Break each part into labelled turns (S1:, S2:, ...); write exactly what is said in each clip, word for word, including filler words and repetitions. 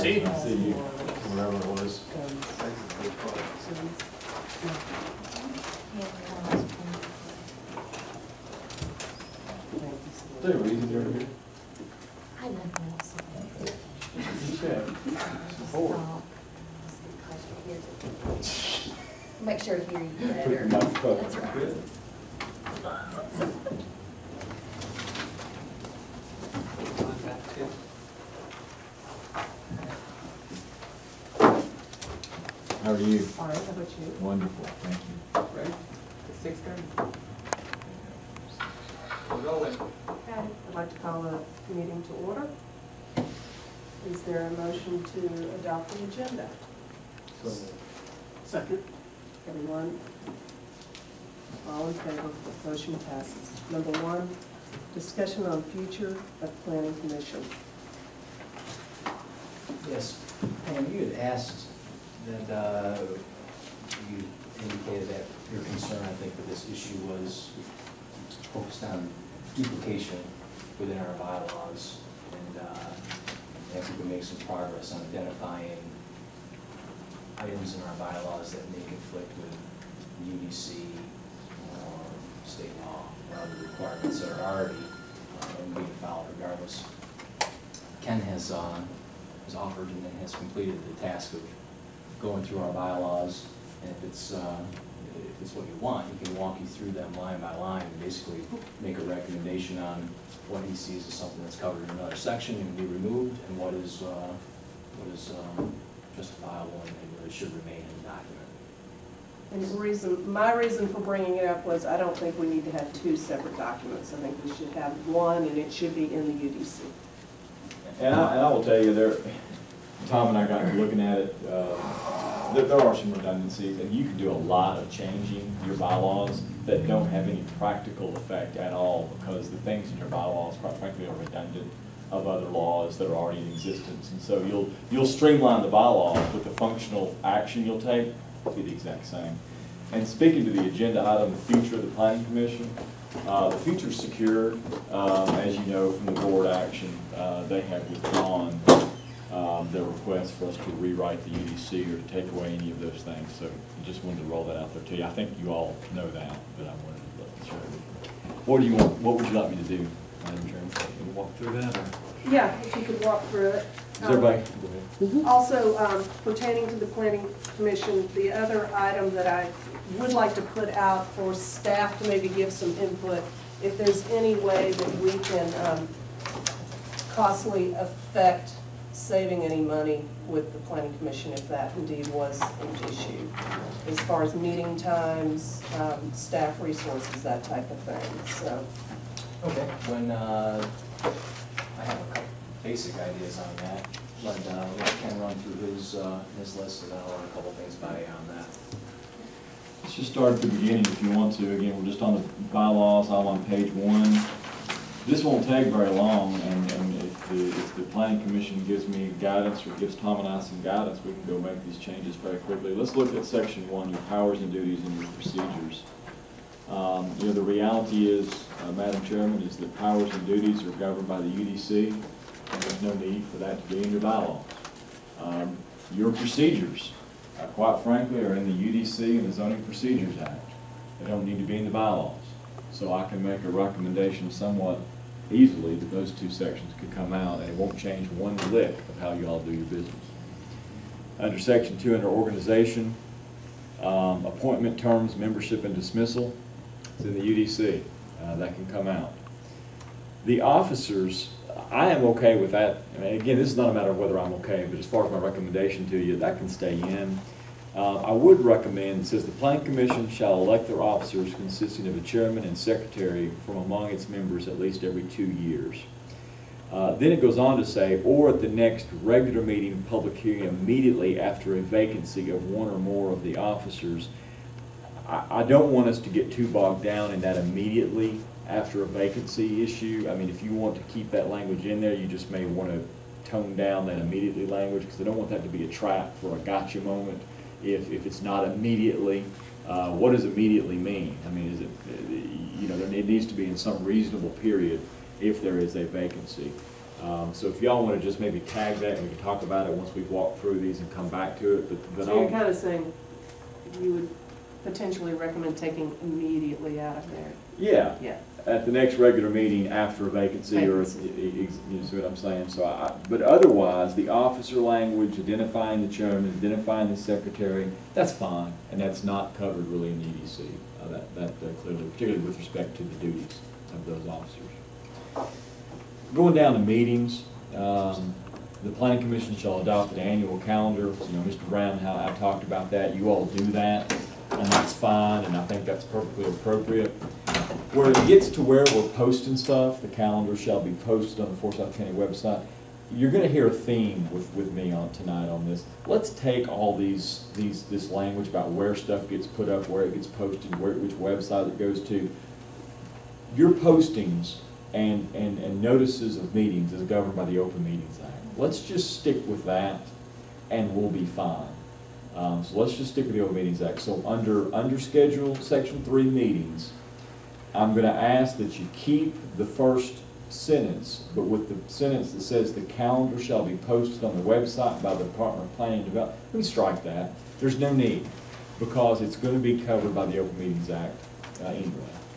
S1: see.
S2: See you, whatever it was. Is there a reason you're here?
S3: I have nothing else to say.
S2: You said support.
S3: Make sure to hear you better. That's right.
S2: Good. How are you?
S4: All right, how about you?
S2: Wonderful, thank you.
S4: Ready? It's six thirty. We're rolling. Okay, I'd like to call the meeting to order. Is there a motion to adopt the agenda?
S2: So,
S4: Second. Everyone? All in favor? Motion passes. Number one, discussion on future of planning commission.
S1: Yes, Pam, you had asked that, uh, you indicated that your concern, I think, with this issue was focused on duplication within our bylaws, and uh, if we could make some progress on identifying items in our bylaws that may conflict with U D C or state law or other requirements that are already uh, being followed regardless. Ken has, uh, has offered and has completed the task of going through our bylaws, and if it's, uh, if it's what you want, he can walk you through them line by line and basically make a recommendation on what he sees as something that's covered in another section and be removed, and what is, uh, what is um, justifiable and, and really should remain in the document.
S4: And the reason, my reason for bringing it up was I don't think we need to have two separate documents. I think we should have one, and it should be in the U D C.
S2: And I, and I will tell you, there, Tom and I got looking at it, uh, there, there are some redundancies, and you can do a lot of changing your bylaws that don't have any practical effect at all, because the things in your bylaws, quite frankly, are redundant of other laws that are already in existence. And so you'll, you'll streamline the bylaws, but the functional action you'll take will be the exact same. And speaking to the agenda item, the future of the Planning Commission, uh, the future's secured. Um, as you know from the board action, uh, they have withdrawn um, their request for us to rewrite the U D C or to take away any of those things. So I just wanted to roll that out there to you. I think you all know that, but I wanted to let you share it. What do you want? What would you like me to do, Madam Chairman? Can we walk through that? Or?
S4: Yeah, if you could walk through it.
S2: Is everybody? Go ahead.
S4: Also, um, pertaining to the Planning Commission, the other item that I would like to put out for staff to maybe give some input, if there's any way that we can um, costly affect saving any money with the Planning Commission, if that indeed was an issue, as far as meeting times, um, staff resources, that type of thing. So,
S1: Okay. When uh, I have a couple basic ideas on that, but uh, let Ken run through his uh, his list, and then I'll run a couple things by you on that.
S2: Let's just start at the beginning if you want to. Again, we're just on the bylaws. I'm on page one. This won't take very long, and, and if, the, if the Planning Commission gives me guidance or gives Tom and I some guidance, we can go make these changes very quickly. Let's look at section one, your powers and duties and your procedures. Um, you know, the reality is, uh, Madam Chairman, is that powers and duties are governed by the U D C, and there's no need for that to be in your bylaws. Um, your procedures, uh, quite frankly, are in the U D C and the Zoning Procedures Act. They don't need to be in the bylaws. So I can make a recommendation somewhat easily that those two sections could come out, and it won't change one lick of how you all do your business. Under section two, under organization, um, appointment terms, membership, and dismissal, it's in the U D C. Uh, that can come out. The officers, I am okay with that. I mean, again, this is not a matter of whether I'm okay, but as far as my recommendation to you, that can stay in. Uh, I would recommend, it says the Planning Commission shall elect their officers consisting of a chairman and secretary from among its members at least every two years. Uh, then it goes on to say, or at the next regular meeting, public hearing immediately after a vacancy of one or more of the officers. I, I don't want us to get too bogged down in that immediately after a vacancy issue. I mean, if you want to keep that language in there, you just may want to tone down that immediately language, because I don't want that to be a trap for a gotcha moment. If, if it's not immediately, uh, what does immediately mean? I mean, is it, you know, it needs to be in some reasonable period if there is a vacancy. Um, so if y'all want to just maybe tag that, and we can talk about it once we've walked through these and come back to it, but, but
S4: So you're
S2: I'll,
S4: kind of saying you would potentially recommend taking immediately out of there?
S2: yeah.
S4: Yeah.
S2: At the next regular meeting after a vacancy, or,
S4: Vacancy.
S2: you you see what I'm saying? So I, but otherwise, the officer language, identifying the chairman, identifying the secretary, that's fine, and that's not covered really in the E D C. Uh, that, that uh, clearly, particularly with respect to the duties of those officers. Going down to meetings, um, the planning commission shall adopt an annual calendar. You know, Mister Brown, how I talked about that, you all do that, and that's fine, and I think that's perfectly appropriate. Where it gets to where we're posting stuff, the calendar shall be posted on the Forsyth County website. You're gonna hear a theme with, with me on tonight on this. Let's take all these, these, this language about where stuff gets put up, where it gets posted, where, which website it goes to. Your postings and, and, and notices of meetings is governed by the Open Meetings Act. Let's just stick with that and we'll be fine. Um, so let's just stick with the Open Meetings Act. So under, under schedule, section three meetings, I'm going to ask that you keep the first sentence, but with the sentence that says the calendar shall be posted on the website by the Department of Planning and Development. We can strike that. There's no need, because it's going to be covered by the Open Meetings Act uh, anyway.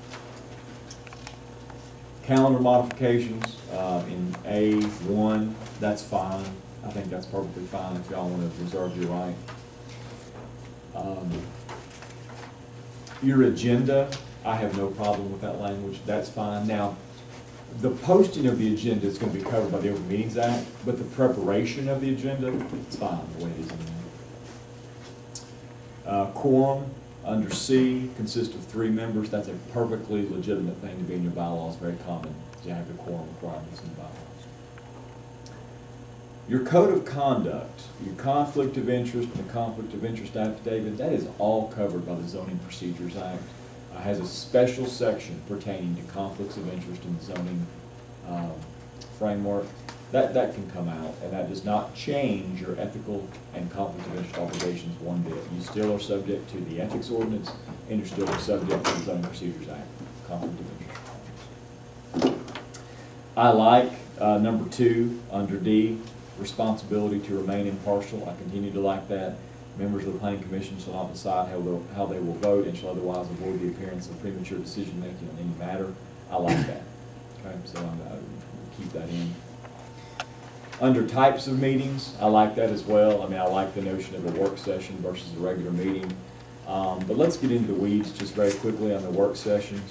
S2: Calendar modifications uh, in A one, that's fine. I think that's perfectly fine if y'all want to reserve your right. Um, your agenda, I have no problem with that language. That's fine. Now, the posting of the agenda is going to be covered by the Open Meetings Act, but the preparation of the agenda, it's fine the way it is in there. Uh, quorum under C consists of three members. That's a perfectly legitimate thing to be in your bylaws. Very common to have the quorum requirements in the bylaws. Your code of conduct, your conflict of interest and the conflict of interest affidavit, that is all covered by the Zoning Procedures Act. Uh, has a special section pertaining to conflicts of interest in the zoning um, framework. That, that can come out, and that does not change your ethical and conflict of interest obligations one bit. You still are subject to the ethics ordinance, and you're still subject to the Zoning Procedures Act, conflict of interest. I like uh, number two, under D, responsibility to remain impartial. I continue to like that. Members of the Planning Commission shall not decide how, they'll, how they will vote and shall otherwise avoid the appearance of premature decision-making on any matter. I like that. Okay, so I'm going to keep that in. Under types of meetings, I like that as well. I mean, I like the notion of a work session versus a regular meeting. Um, but let's get into the weeds just very quickly on the work sessions.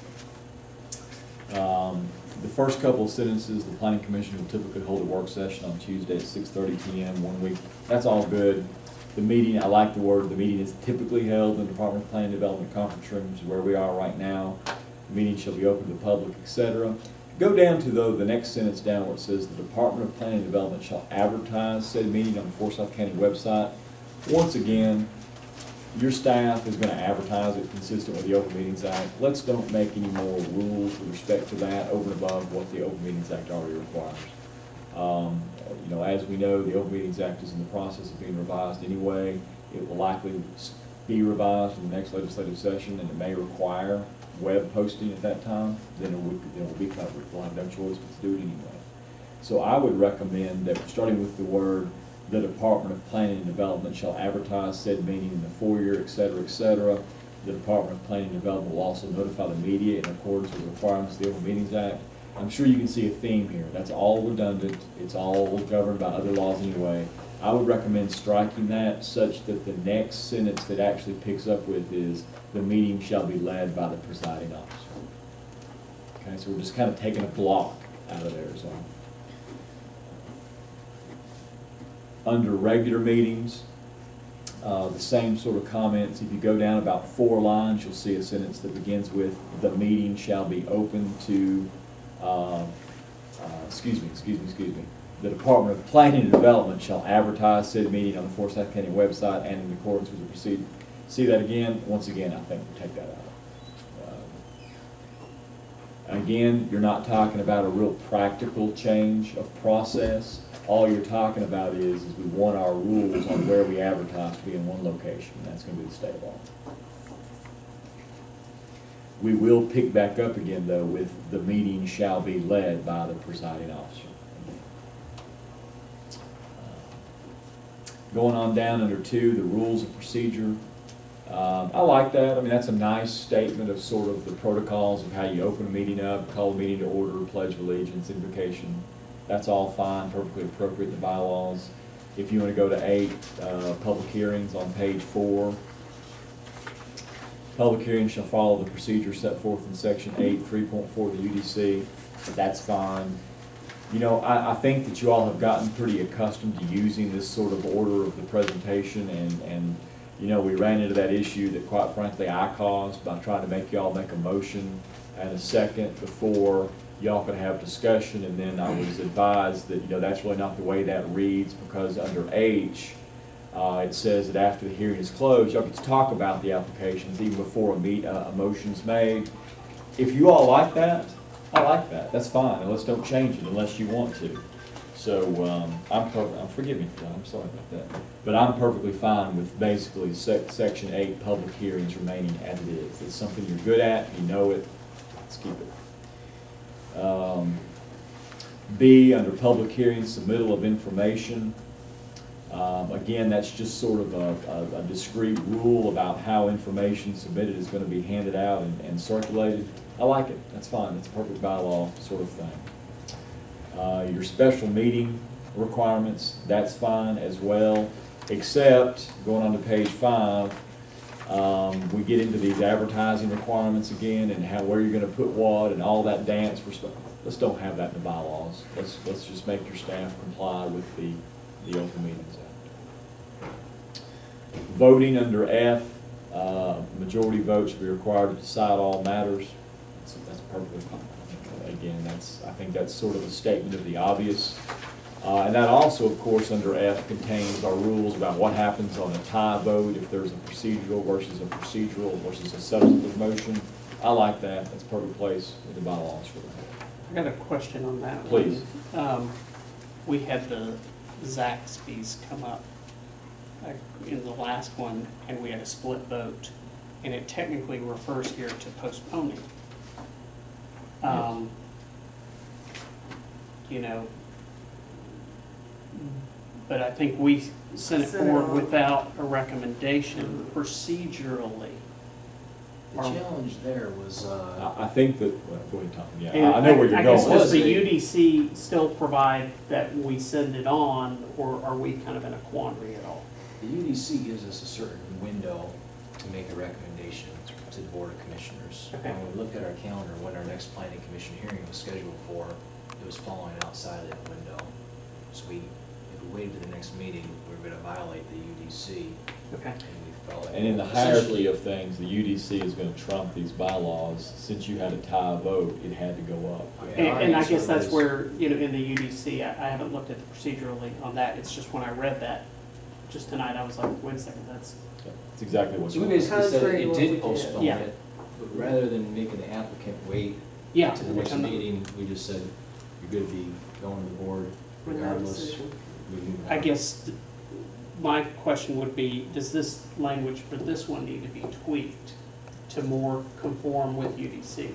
S2: Um, the first couple of sentences, the Planning Commission will typically hold a work session on Tuesday at six thirty p m one week. That's all good. The meeting, I like the word, the meeting is typically held in the Department of Planning and Development conference rooms where we are right now. The meeting shall be open to the public, et cetera. Go down to, though, the next sentence down where it says the Department of Planning and Development shall advertise said meeting on the Forsyth County website. Once again, your staff is going to advertise it consistent with the Open Meetings Act. Let's don't make any more rules with respect to that over and above what the Open Meetings Act already requires. Um, you know, as we know, the Open Meetings Act is in the process of being revised anyway. It will likely be revised in the next legislative session, and it may require web posting at that time. Then it will, then it will be covered. We'll have no choice but to do it anyway. So I would recommend that, starting with the word, the Department of Planning and Development shall advertise said meeting in the foyer, et cetera, et cetera. The Department of Planning and Development will also notify the media in accordance with the requirements of the Open Meetings Act. I'm sure you can see a theme here. That's all redundant. It's all governed by other laws anyway. I would recommend striking that such that the next sentence that actually picks up with is the meeting shall be led by the presiding officer. Okay, so we're just kind of taking a block out of there. So under regular meetings, uh, the same sort of comments. If you go down about four lines, you'll see a sentence that begins with the meeting shall be open to Uh, uh, excuse me, excuse me, excuse me. The Department of Planning and Development shall advertise said meeting on the Forsyth County website and in accordance with the procedure. See that again? Once again, I think we'll take that out. Uh, again, you're not talking about a real practical change of process. All you're talking about is, is we want our rules on where we advertise to be in one location. That's going to be the state law. We will pick back up again, though, with the meeting shall be led by the presiding officer. Going on down under two, the rules of procedure. Um, I like that. I mean, that's a nice statement of sort of the protocols of how you open a meeting up, call a meeting to order, pledge of allegiance, invocation. That's all fine, perfectly appropriate in the bylaws. If you want to go to eight, uh, public hearings on page four. Public hearings shall follow the procedure set forth in section eight, three point four of the U D C. That's fine. You know, I, I think that you all have gotten pretty accustomed to using this sort of order of the presentation, and, and you know, we ran into that issue that quite frankly I caused by trying to make y'all make a motion and a second before y'all could have discussion, and then I was advised that, you know, that's really not the way that reads, because under H, uh, it says that after the hearing is closed, y'all get to talk about the applications even before a, meet, uh, a motion's made. If you all like that, I like that. That's fine. And let's don't change it unless you want to. So um, I'm perfect. Forgive me for that. I'm sorry about that. But I'm perfectly fine with basically sec section eight public hearings remaining as it is. It's something you're good at. You know it. Let's keep it. Um, B, under public hearings, submittal of information. Um, again, that's just sort of a, a, a discrete rule about how information submitted is going to be handed out and, and circulated. I like it. That's fine. It's a perfect bylaw sort of thing. Uh, your special meeting requirements, that's fine as well, except going on to page five, um, we get into these advertising requirements again and how where you're going to put what and all that dance. For let's don't have that in the bylaws. Let's let's just make your staff comply with the the Open Meetings Act. Voting under F, uh, majority vote should be required to decide all matters. That's, that's perfectly fine. Again, that's, I think that's sort of a statement of the obvious. Uh, and that also, of course, under F contains our rules about what happens on a tie vote if there's a procedural versus a procedural versus a substantive motion. I like that. That's a perfect place in the bylaws for that.
S5: I got a question on that.
S2: Please.
S5: Um, we had the Zaxby's come up uh, in the last one, and we had a split vote, and it technically refers here to postponing. Um, you know, but I think we sent it
S4: Sent it
S5: forward
S4: on.
S5: without a recommendation procedurally.
S1: The challenge there was, uh,
S2: I, I think that, well, go ahead, Tom. Yeah,
S5: And
S2: I know where you're
S5: I
S2: going.
S5: guess does
S1: Was
S5: the
S1: a-
S5: U D C still provide that we send it on, or are we kind of in a quandary at all?
S1: the U D C gives us a certain window to make a recommendation to the Board of Commissioners.
S5: Okay.
S1: When we looked at our calendar, when our next planning commission hearing was scheduled for, it was falling outside of that window. So we, if we waited to the next meeting, we were gonna violate the U D C,
S5: Okay.
S1: and we felt like.
S2: And in the hierarchy of things, the U D C is going to trump these bylaws. Since you had a tie vote, it had to go up.
S1: Yeah, our
S5: And, and I
S1: answer
S5: guess that's
S1: was-
S5: where, you know, in the U D C, I, I haven't looked at the procedurally on that. It's just when I read that, just tonight, I was like, wait a second, that's,
S2: That's exactly what's
S1: So we
S2: going on.
S1: basically said
S4: Contrary to
S1: it
S4: what we
S1: did
S4: did.
S1: postpone
S5: Yeah.
S1: it, but rather than making the applicant wait
S5: yeah.
S1: to the
S5: which
S1: next
S5: I'm not-
S1: meeting, we just said, you're good to be going to the board
S4: With no
S1: regardless.
S4: decision.
S1: We move
S5: I
S1: on.
S5: guess th- my question would be, does this language for this one need to be tweaked to more conform with U D C?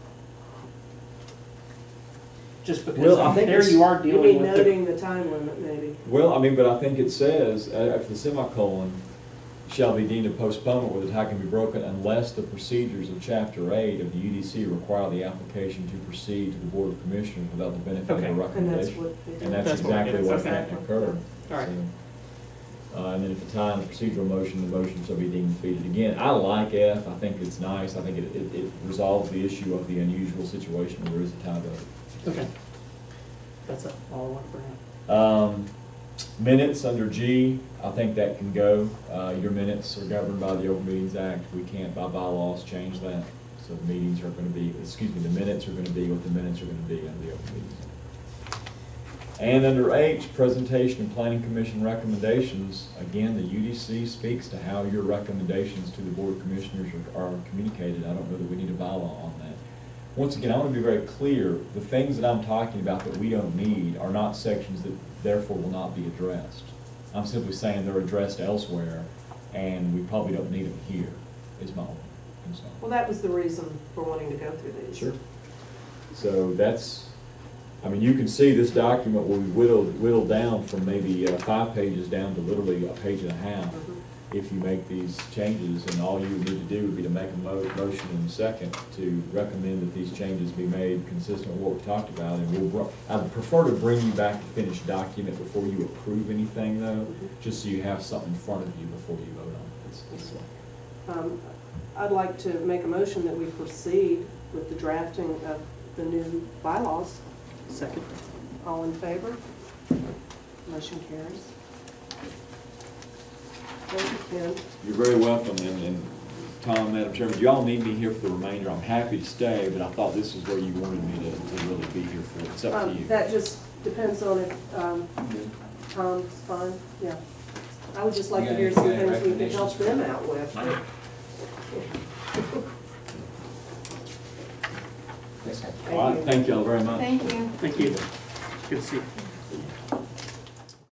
S5: Just because
S2: Well, I
S5: um,
S2: think
S5: there
S2: it's-
S5: you are
S4: You
S5: dealing
S4: mean
S5: with the
S4: noting the time limit, maybe?
S2: Well, I mean, but I think it says, uh, after the semicolon, shall be deemed a postponement where the tie can be broken unless the procedures of Chapter eight of the U D C require the application to proceed to the Board of Commissioners without the benefit of
S5: Okay.
S2: a
S4: And that's
S2: recommendation.
S4: what. they did.
S2: And that's
S5: That's what
S2: exactly
S5: it is.
S2: what
S5: Okay.
S2: had occurred.
S5: All right.
S2: So, uh, and then if the tie in the procedural motion, the motion shall be deemed defeated. Again, I like F. I think it's nice. I think it, it, it resolves the issue of the unusual situation where there is a tie vote.
S5: Okay. That's all I want to bring up.
S2: Um, Minutes under G, I think that can go. Uh, Your minutes are governed by the Open Meetings Act. We can't by bylaws change that. So the meetings are going to be, excuse me, the minutes are going to be what the minutes are going to be under the Open Meetings Act. And under H, presentation and planning commission recommendations, again, the U D C speaks to how your recommendations to the Board of Commissioners are, are communicated. I don't know that we need a bylaw on that. Once again, I want to be very clear, the things that I'm talking about that we don't need are not sections that therefore will not be addressed. I'm simply saying they're addressed elsewhere, and we probably don't need them here, is my only concern.
S4: Well, that was the reason for wanting to go through these.
S2: Sure. So that's, I mean, you can see this document will be whittled, whittled down from maybe uh, five pages down to literally a page and a half if you make these changes, and all you would need to do would be to make a mo motion in a second to recommend that these changes be made consistent with what we talked about, and we'll, I'd prefer to bring you back a finished document before you approve anything though, just so you have something in front of you before you vote on it. It's, it's,
S4: Um, I'd like to make a motion that we proceed with the drafting of the new bylaws.
S5: Second.
S4: All in favor? Motion carries. Thank you, Ken.
S2: You're very welcome, and, and Tom, Madam Chairman, do y'all need me here for the remainder? I'm happy to stay, but I thought this is where you wanted me to, to really be here for. It's up to
S4: Um,
S2: you.
S4: That just depends on if, um, Tom's fine, yeah. I would just like to
S1: You got
S4: hear
S1: any-
S4: some
S1: you got any
S4: things we can help them
S1: recommendations?
S4: out with.
S1: Thanks, Ken.
S2: All right, thank y'all very much.
S3: Thank you.
S5: Thank you. Good to see you.